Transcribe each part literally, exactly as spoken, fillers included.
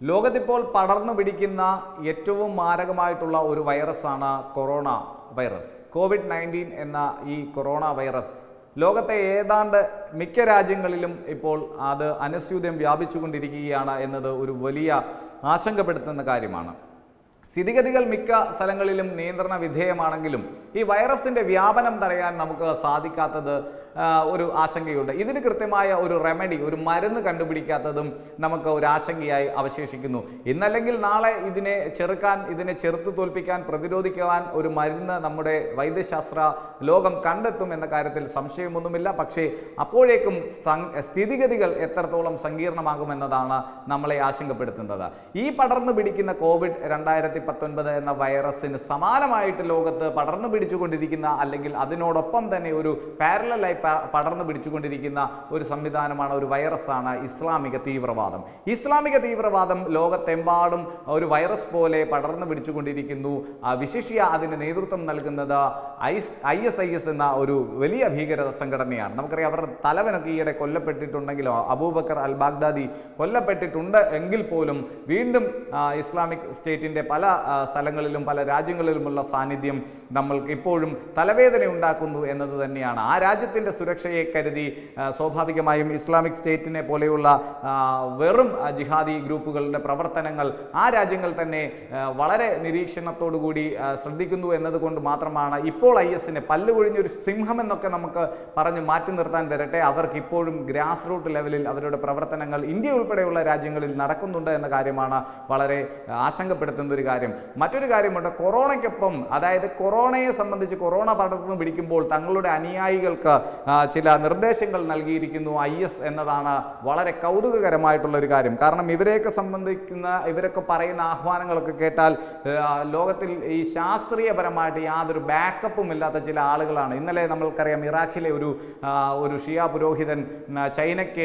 ലോകത്തിപ്പോൾ പടർന്നു പിടിക്കുന്ന ഏറ്റവും മാരകമായിട്ടുള്ള ഒരു വൈറസാണ് കൊറോണ വൈറസ്. കോവിഡ് നയൻറ്റീൻ എന്ന ഈ കൊറോണ വൈറസ് ലോകത്തെ ഏതാണ്ട് മിക്ക രാജ്യങ്ങളിലും ഇപ്പോൾ അത് അനുസ്യൂതം വ്യാപിച്ചുകൊണ്ടിരിക്കുകയാണ് എന്നത് ഒരു വലിയ ആശങ്കപ്പെടുത്തുന്ന കാര്യമാണ്. സ്ഥിതിഗതികൾ മിക്ക സ്ഥലങ്ങളിലും നിയന്ത്രണ വിധേയമാണെങ്കിലും ഈ വൈറസിൻ്റെ വ്യാപനം തടയാൻ നമുക്ക് സാധിക്കാത്തത് ഒരു ആശങ്കയുണ്ട്. ഇതിന് കൃത്യമായ ഒരു റെമഡി, ഒരു മരുന്ന് കണ്ടുപിടിക്കാത്തതും നമുക്ക് ഒരു ആശങ്കയായി അവശേഷിക്കുന്നു. ഇന്നല്ലെങ്കിൽ നാളെ ഇതിനെ ചെറുക്കാൻ, ഇതിനെ ചെറുത്തു തോൽപ്പിക്കാൻ, പ്രതിരോധിക്കുവാൻ ഒരു മരുന്ന് നമ്മുടെ വൈദ്യശാസ്ത്ര ലോകം കണ്ടെത്തും എന്ന കാര്യത്തിൽ സംശയമൊന്നുമില്ല. പക്ഷേ അപ്പോഴേക്കും സ്ഥിതിഗതികൾ എത്രത്തോളം സങ്കീർണമാകുമെന്നതാണ് നമ്മളെ ആശങ്കപ്പെടുത്തുന്നത്. ഈ പടർന്നു പിടിക്കുന്ന കോവിഡ് രണ്ടായിരത്തി പത്തൊൻപത് എന്ന വൈറസിന് സമാനമായിട്ട് ലോകത്ത് പടർന്നു പിടിച്ചുകൊണ്ടിരിക്കുന്ന, അല്ലെങ്കിൽ അതിനോടൊപ്പം തന്നെ ഒരു പാരലലായി പടർന്നു പിടിച്ചുകൊണ്ടിരിക്കുന്ന ഒരു സംവിധാനമാണ്, ഒരു വൈറസാണ് ഇസ്ലാമിക തീവ്രവാദം. ഇസ്ലാമിക തീവ്രവാദം ലോകത്തെമ്പാടും ഒരു വൈറസ് പോലെ പടർന്നു പിടിച്ചുകൊണ്ടിരിക്കുന്നു. വിശിഷ്യ അതിന് നേതൃത്വം നൽകുന്നത് ISIS I S I S എന്ന ഒരു വലിയ ഭീകര സംഘടനയാണ്. നമുക്കറിയാം, അവരുടെ തലവനൊക്കെ ഈയിടെ കൊല്ലപ്പെട്ടിട്ടുണ്ടെങ്കിലോ, അബൂബക്കർ അൽ ബാഗ്ദാദി കൊല്ലപ്പെട്ടിട്ടുണ്ട് എങ്കിൽ പോലും വീണ്ടും ഇസ്ലാമിക് സ്റ്റേറ്റിൻ്റെ പല സ്ഥലങ്ങളിലും പല രാജ്യങ്ങളിലുമുള്ള സാന്നിധ്യം നമ്മൾക്ക് ഇപ്പോഴും തലവേദന ഉണ്ടാക്കുന്നു എന്നത് തന്നെയാണ്. ആ രാജ്യത്തിൻ്റെ സുരക്ഷയെ കരുതി സ്വാഭാവികമായും ഇസ്ലാമിക് സ്റ്റേറ്റിനെ പോലെയുള്ള വെറും ജിഹാദി ഗ്രൂപ്പുകളുടെ പ്രവർത്തനങ്ങൾ ആ രാജ്യങ്ങൾ തന്നെ വളരെ നിരീക്ഷണത്തോടുകൂടി ശ്രദ്ധിക്കുന്നു എന്നതുകൊണ്ട് മാത്രമാണ് ഇപ്പോൾ ഐ എസിനെ പല്ലുകൊഴിഞ്ഞൊരു സിംഹം എന്നൊക്കെ നമുക്ക് പറഞ്ഞ് മാറ്റി നിർത്താൻ വരട്ടെ, അവർക്ക് ഇപ്പോഴും ഗ്രാസ് റൂട്ട് ലെവലിൽ അവരുടെ പ്രവർത്തനങ്ങൾ ഇന്ത്യ ഉൾപ്പെടെയുള്ള രാജ്യങ്ങളിൽ നടക്കുന്നുണ്ട് എന്ന കാര്യമാണ് വളരെ ആശങ്കപ്പെടുത്തുന്ന ഒരു കാര്യം. മറ്റൊരു കാര്യമുണ്ട്, കൊറോണയ്ക്കൊപ്പം, അതായത് കൊറോണയെ സംബന്ധിച്ച് കൊറോണ പടർന്നു പിടിക്കുമ്പോൾ തങ്ങളുടെ അനുയായികൾക്ക് ചില നിർദ്ദേശങ്ങൾ നൽകിയിരിക്കുന്നു ഐ എസ് എന്നതാണ് വളരെ കൗതുകകരമായിട്ടുള്ള ഒരു കാര്യം. കാരണം ഇവരെയൊക്കെ സംബന്ധിക്കുന്ന, ഇവരൊക്കെ പറയുന്ന ആഹ്വാനങ്ങളൊക്കെ കേട്ടാൽ ലോകത്തിൽ ഈ ശാസ്ത്രീയപരമായിട്ട് യാതൊരു ബാക്കപ്പും ഇല്ലാത്ത ചില ആളുകളാണ്. ഇന്നലെ നമ്മൾക്കറിയാം, ഇറാഖിലെ ഒരു ഒരു ഷിയ പുരോഹിതൻ ചൈനയ്ക്ക്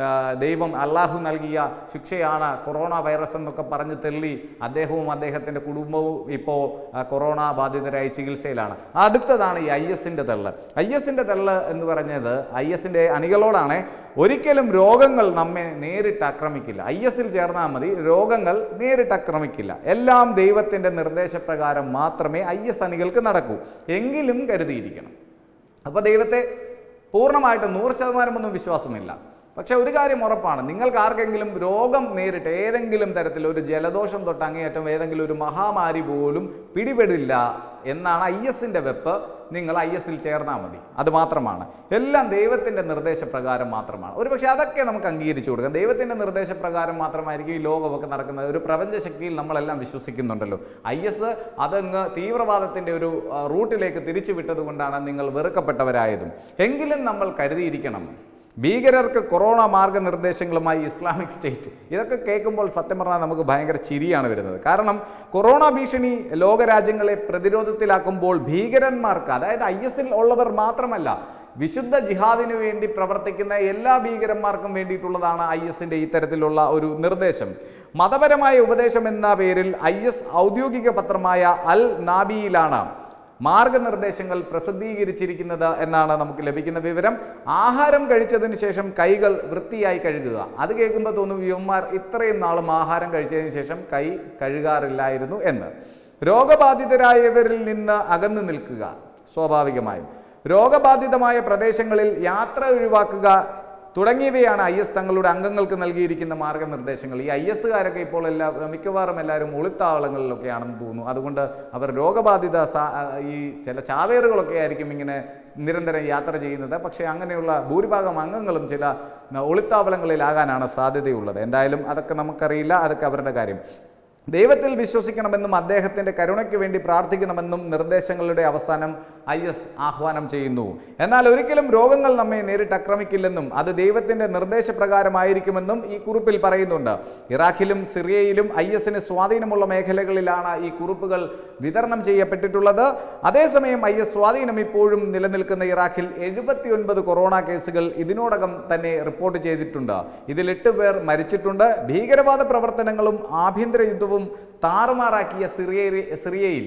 ദൈവം അള്ളാഹു നൽകിയ ശിക്ഷയാണ് കൊറോണ വൈറസ് എന്നൊക്കെ പറഞ്ഞ് തെള്ളി അദ്ദേഹവും അദ്ദേഹത്തിൻ്റെ കുടുംബവും ഇപ്പോൾ കൊറോണ ബാധിതരായി ചികിത്സയിലാണ്. അടുത്തതാണ് ഈ ഐ എസിൻ്റെ തെള്ള്. ഐ എസിൻ്റെ തെള്ള് എന്ന് പറഞ്ഞത് ഐ എസിൻ്റെ അണികളോടാണ്, ഒരിക്കലും രോഗങ്ങൾ നമ്മെ നേരിട്ട് ആക്രമിക്കില്ല. ഐ എസിൽ ചേർന്നാൽ മതി, രോഗങ്ങൾ നേരിട്ട് ആക്രമിക്കില്ല. എല്ലാം ദൈവത്തിൻ്റെ നിർദ്ദേശപ്രകാരം മാത്രമേ ഐ എസ് അണികൾക്ക് നടക്കൂ. എങ്കിലും കരുതിയിരിക്കണം. അപ്പോൾ ദൈവത്തെ പൂർണ്ണമായിട്ട് നൂറ് ശതമാനമൊന്നും വിശ്വാസമില്ല. പക്ഷെ ഒരു കാര്യം ഉറപ്പാണ്, നിങ്ങൾക്ക് ആർക്കെങ്കിലും രോഗം നേരിട്ട് ഏതെങ്കിലും തരത്തിൽ ഒരു ജലദോഷം തൊട്ട് അങ്ങേയറ്റം ഏതെങ്കിലും ഒരു മഹാമാരി പോലും പിടിപെടില്ല എന്നാണ് ഐ എസിൻ്റെ വെപ്പ്. നിങ്ങൾ ഐ എസിൽ ചേർന്നാൽ മതി, അത് മാത്രമാണ്. എല്ലാം ദൈവത്തിൻ്റെ നിർദ്ദേശപ്രകാരം മാത്രമാണ്. ഒരു പക്ഷേ അതൊക്കെ നമുക്ക് അംഗീകരിച്ചു കൊടുക്കാം. ദൈവത്തിൻ്റെ നിർദ്ദേശപ്രകാരം മാത്രമായിരിക്കും ഈ ലോകമൊക്കെ നടക്കുന്നത്. ഒരു പ്രപഞ്ചശക്തിയിൽ നമ്മളെല്ലാം വിശ്വസിക്കുന്നുണ്ടല്ലോ. ഐ എസ് അതങ്ങ് തീവ്രവാദത്തിൻ്റെ ഒരു റൂട്ടിലേക്ക് തിരിച്ചു വിട്ടതുകൊണ്ടാണ് നിങ്ങൾ വെറുക്കപ്പെട്ടവരായതും. എങ്കിലും നമ്മൾ കരുതിയിരിക്കണം. ഭീകരർക്ക് കൊറോണ മാർഗനിർദ്ദേശങ്ങളുമായി ഇസ്ലാമിക് സ്റ്റേറ്റ്, ഇതൊക്കെ കേൾക്കുമ്പോൾ സത്യം പറഞ്ഞാൽ നമുക്ക് ഭയങ്കര ചിരിയാണ് വരുന്നത്. കാരണം കൊറോണ ഭീഷണി ലോകരാജ്യങ്ങളെ പ്രതിരോധത്തിലാക്കുമ്പോൾ ഭീകരന്മാർക്ക്, അതായത് ഐ എസിൽ ഉള്ളവർ മാത്രമല്ല, വിശുദ്ധ ജിഹാദിനു വേണ്ടി പ്രവർത്തിക്കുന്ന എല്ലാ ഭീകരന്മാർക്കും വേണ്ടിയിട്ടുള്ളതാണ് ഐ എസിൻ്റെ ഇത്തരത്തിലുള്ള ഒരു നിർദ്ദേശം. മതപരമായ ഉപദേശം എന്ന പേരിൽ ഐ എസ് ഔദ്യോഗിക പത്രമായ അൽ നാബിയിലാണ് മാർഗനിർദ്ദേശങ്ങൾ പ്രസിദ്ധീകരിച്ചിരിക്കുന്നത് എന്നാണ് നമുക്ക് ലഭിക്കുന്ന വിവരം. ആഹാരം കഴിച്ചതിന് ശേഷം കൈകൾ വൃത്തിയായി കഴുകുക. അത് കേൾക്കുമ്പോൾ തോന്നും, യുവന്മാർ ഇത്രയും നാളും ആഹാരം കഴിച്ചതിന് ശേഷം കൈ കഴുകാറില്ലായിരുന്നു എന്ന്. രോഗബാധിതരായവരിൽ നിന്ന് അകന്നു നിൽക്കുക. സ്വാഭാവികമായും രോഗബാധിതമായ പ്രദേശങ്ങളിൽ യാത്ര ഒഴിവാക്കുക തുടങ്ങിയവയാണ് ഐ എസ് തങ്ങളുടെ അംഗങ്ങൾക്ക് നൽകിയിരിക്കുന്ന മാർഗനിർദ്ദേശങ്ങൾ. ഈ ഐ എസുകാരൊക്കെ ഇപ്പോൾ എല്ലാ മിക്കവാറും എല്ലാവരും ഒളിത്താവളങ്ങളിലൊക്കെയാണെന്ന് തോന്നുന്നു. അതുകൊണ്ട് അവർ രോഗബാധിത ഈ ചില ചാവേറുകളൊക്കെ ആയിരിക്കും ഇങ്ങനെ നിരന്തരം യാത്ര ചെയ്യുന്നത്. പക്ഷേ അങ്ങനെയുള്ള ഭൂരിഭാഗം അംഗങ്ങളും ചില ഒളിത്താവളങ്ങളിലാകാനാണ് സാധ്യതയുള്ളത്. എന്തായാലും അതൊക്കെ നമുക്കറിയില്ല, അതൊക്കെ അവരുടെ കാര്യം. ദൈവത്തിൽ വിശ്വസിക്കണമെന്നും അദ്ദേഹത്തിൻ്റെ കരുണയ്ക്ക് വേണ്ടി പ്രാർത്ഥിക്കണമെന്നും നിർദ്ദേശങ്ങളുടെ അവസാനം ഐ എസ് ആഹ്വാനം ചെയ്യുന്നു. എന്നാൽ ഒരിക്കലും രോഗങ്ങൾ നമ്മെ നേരിട്ട് ആക്രമിക്കില്ലെന്നും അത് ദൈവത്തിൻ്റെ നിർദ്ദേശപ്രകാരമായിരിക്കുമെന്നും ഈ കുറിപ്പിൽ പറയുന്നുണ്ട്. ഇറാഖിലും സിറിയയിലും ഐ എസിന് സ്വാധീനമുള്ള മേഖലകളിലാണ് ഈ കുറിപ്പുകൾ വിതരണം ചെയ്യപ്പെട്ടിട്ടുള്ളത്. അതേസമയം ഐ എസ് സ്വാധീനം ഇപ്പോഴും നിലനിൽക്കുന്ന ഇറാഖിൽ എഴുപത്തി ഒൻപത് കൊറോണ കേസുകൾ ഇതിനോടകം തന്നെ റിപ്പോർട്ട് ചെയ്തിട്ടുണ്ട്. ഇതിൽ എട്ട് പേർ മരിച്ചിട്ടുണ്ട്. ഭീകരവാദ പ്രവർത്തനങ്ങളും ആഭ്യന്തര യുദ്ധവും താറുമാറാക്കിയ സിറിയ സിറിയയിൽ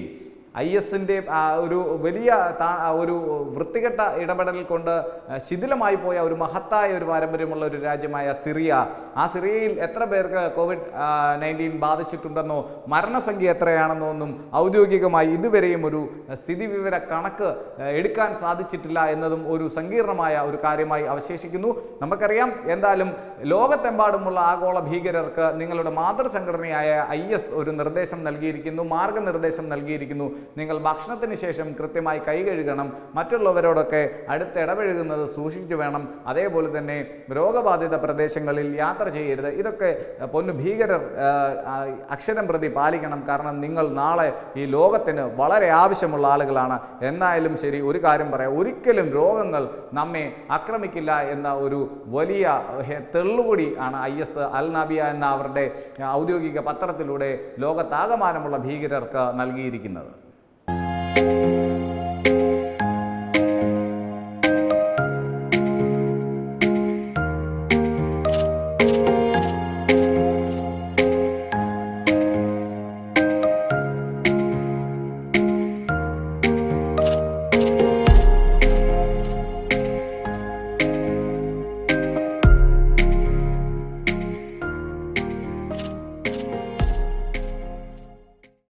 ഐ എസിൻ്റെ ഒരു വലിയ ഒരു വൃത്തികെട്ട ഇടപെടൽ കൊണ്ട് ശിഥിലമായി പോയ ഒരു മഹത്തായ ഒരു പാരമ്പര്യമുള്ള ഒരു രാജ്യമായ സിറിയ, ആ സിറിയയിൽ എത്ര പേർക്ക് കോവിഡ് നയൻറ്റീൻ ബാധിച്ചിട്ടുണ്ടെന്നോ മരണസംഖ്യ എത്രയാണെന്നോ ഒന്നും ഔദ്യോഗികമായി ഇതുവരെയും ഒരു സ്ഥിതിവിവര കണക്ക് എടുക്കാൻ സാധിച്ചിട്ടില്ല എന്നതും ഒരു സങ്കീർണമായ ഒരു കാര്യമായി അവശേഷിക്കുന്നു. നമുക്കറിയാം, എന്തായാലും ലോകത്തെമ്പാടുമുള്ള ആഗോള ഭീകരർക്ക് നിങ്ങളുടെ മാതൃസംഘടനയായ ഐ എസ് ഒരു നിർദ്ദേശം നൽകിയിരിക്കുന്നു, മാർഗനിർദ്ദേശം നൽകിയിരിക്കുന്നു. നിങ്ങൾ ഭക്ഷണത്തിന് ശേഷം കൃത്യമായി കൈ കഴുകണം, മറ്റുള്ളവരോടൊക്കെ അടുത്ത് ഇടപഴകുന്നത് സൂക്ഷിച്ചു വേണം, അതേപോലെ തന്നെ രോഗബാധിത പ്രദേശങ്ങളിൽ യാത്ര ചെയ്യരുത്. ഇതൊക്കെ പൊന്നു ഭീകരർ അക്ഷരം പ്രതി പാലിക്കണം. കാരണം നിങ്ങൾ നാളെ ഈ ലോകത്തിന് വളരെ ആവശ്യമുള്ള ആളുകളാണ്. എന്നായാലും ശരി, ഒരു കാര്യം പറയാം, ഒരിക്കലും രോഗങ്ങൾ നമ്മെ ആക്രമിക്കില്ല എന്ന ഒരു വലിയ തെള്ളുകൂടി ആണ് ഐ എസ് അൽ നബിയ എന്ന അവരുടെ ഔദ്യോഗിക പത്രത്തിലൂടെ ലോകത്താകമാനമുള്ള ഭീകരർക്ക് നൽകിയിരിക്കുന്നത്.